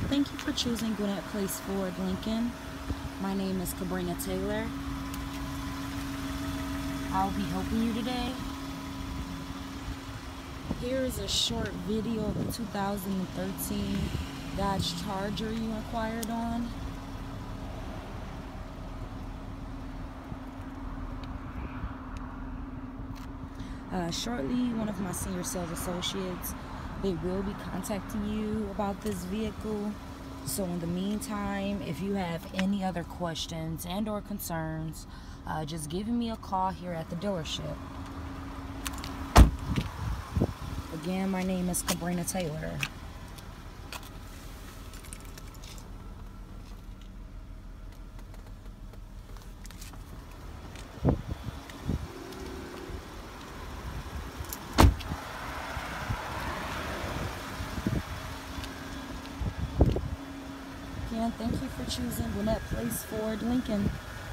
Thank you for choosing Gwinnett Place Ford Lincoln. My name is Cabrina Taylor. I'll be helping you today. Here is a short video of the 2013 Dodge Charger you inquired on. Shortly, one of my senior sales associates, they will be contacting you about this vehicle. So in the meantime, if you have any other questions and or concerns, just give me a call here at the dealership. Again, my name is Cabrina Taylor. Again, thank you for choosing Gwinnett Place Ford Lincoln.